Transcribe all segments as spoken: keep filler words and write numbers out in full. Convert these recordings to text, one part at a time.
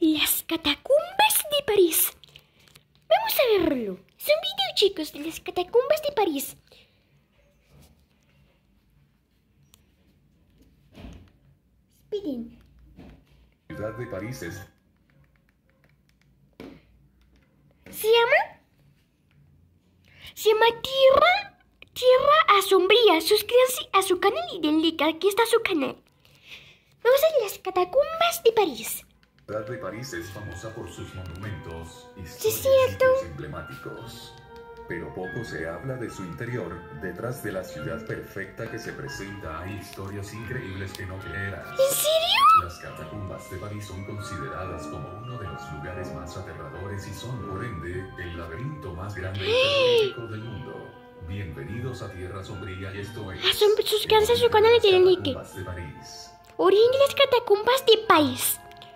Las catacumbas de París. Vamos a verlo. Es un video, chicos, de las catacumbas de París. Esperen. La ciudad de París es... ¿Se llama? Se llama Tierra, Tierra Asombría. Suscríbanse a su canal y denle like. Aquí está su canal. Vamos a las catacumbas de París. La ciudad de París es famosa por sus monumentos, Sí, historias y cierto. sitios emblemáticos. Pero poco se habla de su interior. Detrás de la ciudad perfecta que se presenta hay historias increíbles que no creerás. ¿En serio? Las catacumbas de París son consideradas como uno de los lugares más aterradores y son, por ende, el laberinto más grande y terrorífico del mundo. Bienvenidos a Tierra Sombría y esto es... Ah, son- suscríbanse a su canal y denle like. Catacumbas de París. Origen de las catacumbas de París.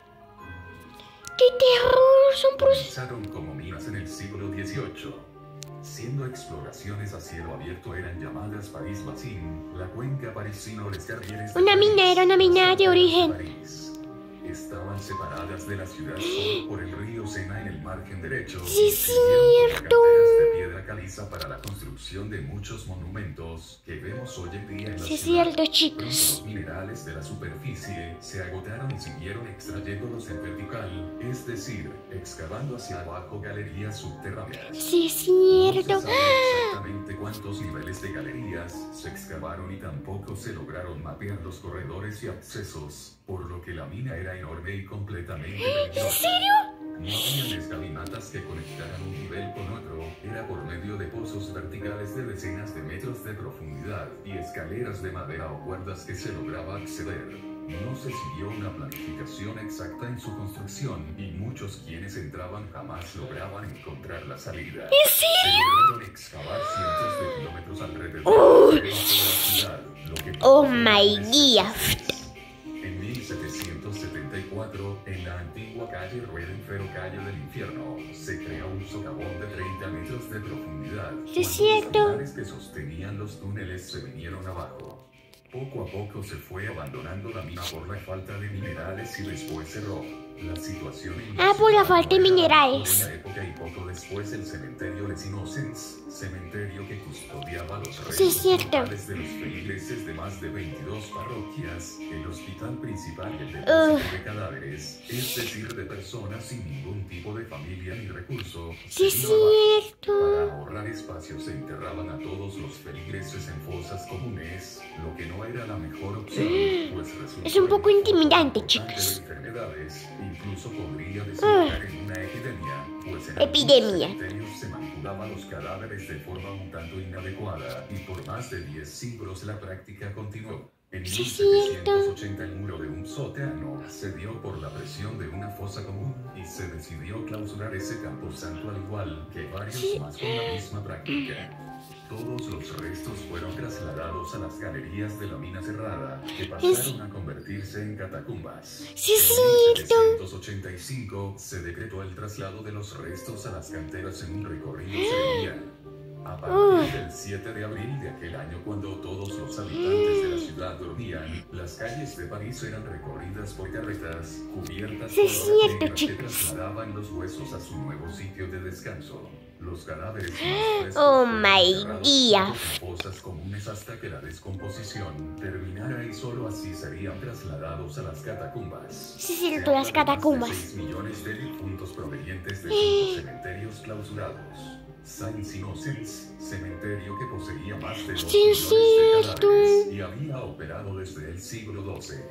¡Qué terror! Son pros... Comenzaron como minas en el siglo dieciocho. Siendo exploraciones a cielo abierto eran llamadas París Basin, la cuenca parisino Les Carrieres de Una París, mina, era una mina las de afueras origen. París. Estaban separadas de la ciudad solo por el río Sena en el margen derecho. Sí, y sirvieron como cierto. canteras de piedra caliza para la construcción de muchos monumentos que vemos hoy en día en la Sí, ciudad. cierto, Pronto chicos. los minerales de la superficie se agotaron y siguieron extrayéndolos en vertical, es decir, excavando hacia abajo galerías subterráneas. Sí, es No cierto. se sabe exactamente cuántos niveles de galerías se excavaron y tampoco se lograron mapear los corredores y accesos, por lo que la mina era enorme y completamente peligrosa. ¿En serio? No habían escalinatas que conectaran un nivel con otro, era por medio de pozos verticales de decenas de metros de profundidad y escaleras de madera o cuerdas que se lograba acceder. No se siguió una planificación exacta en su construcción y muchos quienes entraban jamás lograban encontrar la salida. ¿En Se serio? lograron excavar cientos de kilómetros alrededor Oh. de la ciudad, lo que Oh provocó my grandes God. destrucciones. En mil setecientos setenta y cuatro, en la antigua calle Ruedenfero, calle del Infierno, se creó un socavón de treinta metros de profundidad. Sí, es cuando cierto. Los pilares que sostenían los túneles se vinieron abajo. Poco a poco se fue abandonando la mina por la falta de minerales y después cerró. La situación en Ah, por la ciudad falta de no era la mejor minerales. en la época y poco después el cementerio Les Innocents, cementerio que custodiaba los restos Sí, es cierto. mortales de los feligreses de más de veintidós parroquias, el hospital principal y el Ugh. depósito de cadáveres, es decir, de personas sin ningún tipo de familia ni recurso, Sí, se es vino abajo. cierto. Para ahorrar espacio se enterraban a todos los feligreses en fosas comunes, lo que no era la mejor opción, pues resultó Es un poco en intimidante, importante chicos. de enfermedades, incluso podría desembocar en una epidemia, pues en Epidemia. algunos cementerios se manipulaban los cadáveres de forma un tanto inadecuada y por más de diez siglos la práctica continuó. En Sí, mil setecientos ochenta el muro de un sótano cedió por la presión de una fosa común y se decidió clausurar ese camposanto al igual que varios Sí. más con la misma práctica. Todos los restos fueron trasladados a las galerías de la mina cerrada, que pasaron a convertirse en catacumbas. Sí, es En mil cierto. setecientos ochenta y cinco se decretó el traslado de los restos a las canteras en un recorrido ceremonial. A partir del siete de abril de aquel año, cuando todos los habitantes de la ciudad dormían, las calles de París eran recorridas por carretas cubiertas Sí, por es hojas cierto, negras que chicos. trasladaban los huesos a su nuevo sitio de descanso. Los cadáveres más frescos Oh fueron my enterrados God. juntos en fosas comunes hasta que la descomposición terminara y solo así serían trasladados a las catacumbas. Sí, es cierto, Se habla las de más de catacumbas. seis millones de difuntos provenientes de cinco cementerios clausurados. Saint Innocents, cementerio que poseía más de dos Sí, es millones de cierto. cadáveres y había operado desde el siglo doce.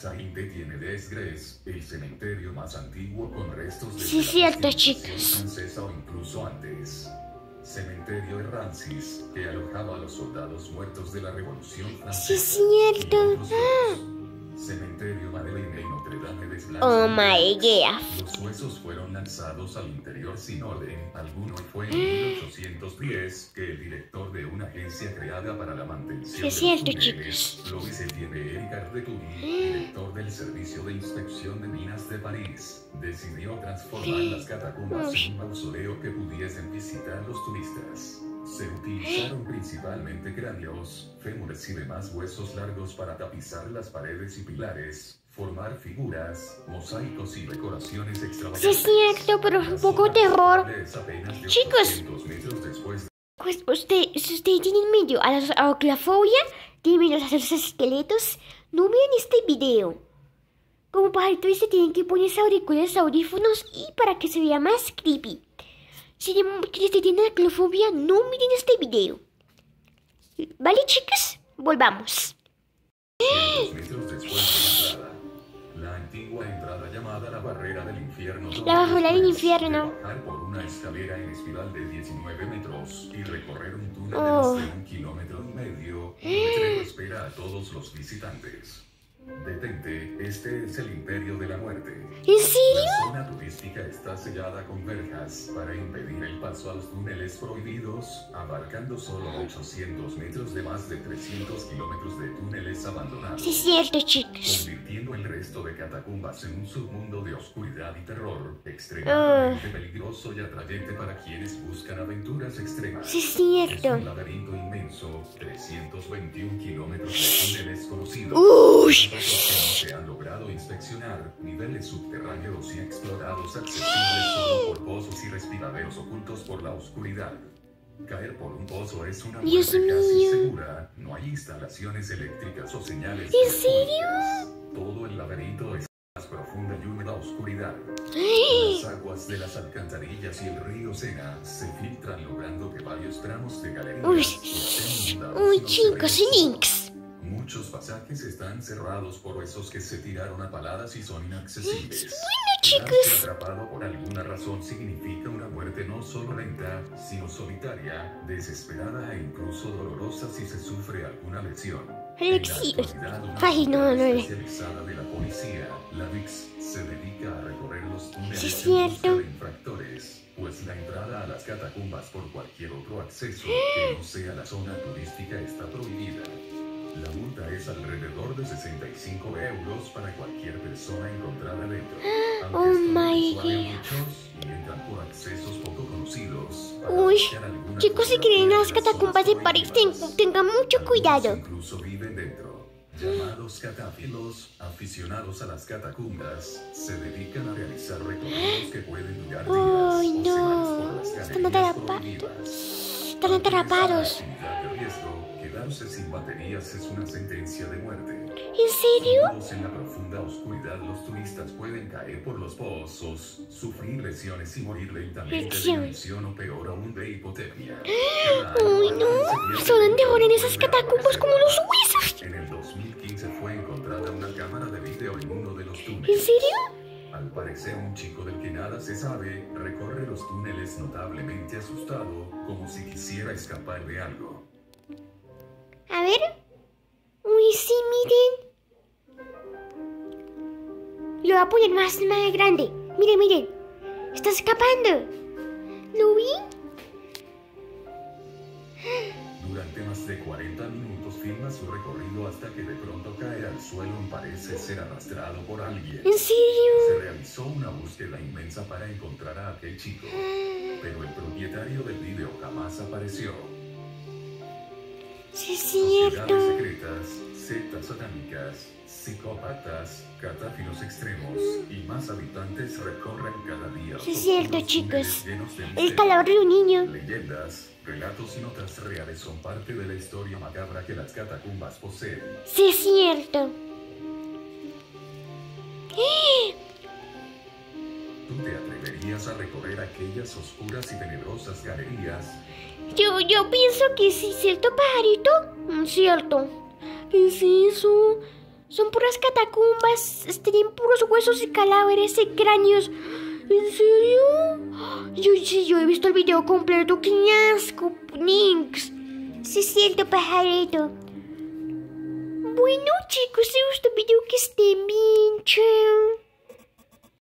Saint-Étienne-des-Grès, el cementerio más antiguo con restos de Sí, la cierto, civilización chicos. francesa o incluso antes. Cementerio de Rancis, que alojaba a los soldados muertos de la Revolución Francesa. Sí, es cierto. y otros dos. Cementerio Madeleine y Notre Dame des Blancs. Oh my God. Los huesos fueron lanzados al interior sin orden alguno y fue en mil ochocientos diez que el director de una agencia creada para la mantención Sí, es de cierto, los túneles, chicos. Louis Etienne Ricard de Toury, director del Servicio de Inspección de Minas de París, decidió transformar las catacumbas en un mausoleo que pudiesen visitar los turistas. Se utilizaron principalmente cráneos, fémures y demás huesos largos para tapizar las paredes y pilares. formar figuras, mosaicos y decoraciones Sí, extravagantes. es cierto, pero es un poco terror. Chicos. Metros después. Pues usted, si usted tiene miedo a la aracnofobia, tiene miedo a los esqueletos, no vean este video. Como pajarito se tienen que ponerse auriculares, audífonos y para que se vea más creepy. Si usted tiene aracnofobia, no miren este video. ¿Vale, chicos? Volvamos. cientos metros después de la entrada. La antigua entrada llamada la barrera del infierno. La barrera del infierno. De bajar por una escalera en espiral de diecinueve metros y recorrer un túnel Oh. de más de un kilómetro y medio, un letrero espera a todos los visitantes. Detente, este es el imperio de la muerte. ¿En serio? La zona turística está sellada con verjas para impedir el paso a los túneles prohibidos, abarcando solo ochocientos metros de más de trescientos kilómetros de túneles abandonados, Sí, es cierto, chicos. convirtiendo el resto de catacumbas en un submundo de oscuridad y terror, extremadamente peligroso y atrayente para quienes buscan aventuras extremas. Sí, es Es cierto. un laberinto inmenso, trescientos veintiún kilómetros de túneles conocidos. Uy. Que no se han logrado inspeccionar, niveles subterráneos y explorados accesibles solo por pozos y respiraderos ocultos por la oscuridad. Caer por un pozo es una Dios muerte casi mío. segura. No hay instalaciones eléctricas o señales. ¿En serio? telefónicas. Todo el laberinto es más profunda y húmeda oscuridad. Las aguas de las alcantarillas y el río Sena se filtran logrando que varios tramos de galerías Uy. estén inundados Uy, y no se chicos, vean. links. Muchos pasajes están cerrados por huesos que se tiraron a paladas y son inaccesibles. Bueno, chicos. Quedarse atrapado por alguna razón significa una muerte no solo lenta, sino solitaria, desesperada e incluso dolorosa si se sufre alguna lesión. Alexi- En la actualidad, una Ay, no, unidad no, no. especializada de la policía, la V I X, se dedica a recorrer los túneles Sí, es en busca cierto. de infractores, pues la entrada a las catacumbas por cualquier otro acceso que no sea la zona turística está prohibida. La multa es alrededor de sesenta y cinco euros para cualquier persona encontrada dentro. Oh Aunque esto no my disuade a God. muchos y entran por accesos poco conocidos. para Uy, buscar alguna chicos, si fotografía creen de las las catacumbas de zonas París, prohibidas. ten- tengan mucho Algunos cuidado. incluso viven dentro. Llamados catáfilos, aficionados a las catacumbas, se dedican a realizar recorridos que pueden durar días Ay, o semanas por no. las Están galerías atrapados. prohibidas. Están Ante esta atrapados. actividad de riesgo, quedarse sin baterías es una sentencia de muerte. ¿En serio? Sumidos en la profunda oscuridad, los turistas pueden caer por los pozos, sufrir lesiones y morir lentamente de Lección. inanición o peor aún de hipotermia. Uy, no. Son terror en esas catacumbas como los huesos. En el dos mil quince fue encontrada una cámara de video en uno de los ¿En túneles. serio? Al parecer, un chico del que nada se sabe recorre los túneles notablemente asustado, como si quisiera escapar de algo. A ver. Uy, sí, miren. Lo voy a poner más, más grande. Miren, miren. Está escapando. ¿Lo vi? Durante más de cuarenta minutos filma su recorrido hasta que de pronto cae al suelo y parece ser arrastrado por alguien. ¿En serio? Se realizó una búsqueda inmensa para encontrar a aquel chico, pero el propietario del video jamás apareció. Sí, es Sociedades cierto. secretas, sectas satánicas, psicópatas, catáfilos extremos y más habitantes recorren cada día los Sí, es cierto, oscuros chicos. túneles llenos de El misterio. calor de un niño. Leyendas, relatos y notas reales son parte de la historia macabra que las catacumbas poseen. Sí, es cierto. ¿Tú te atreverías a recorrer aquellas oscuras y tenebrosas galerías? Yo, yo pienso que sí, ¿cierto, pajarito? Mm, cierto. ¿Qué es eso? Son puras catacumbas, tienen puros huesos y cadáveres y cráneos. ¿En serio? Yo sí, yo he visto el video completo. ¡Qué asco, Ninx! Sí, es cierto, pajarito. Bueno, chicos, si os gustó el video, que estén bien. Chao.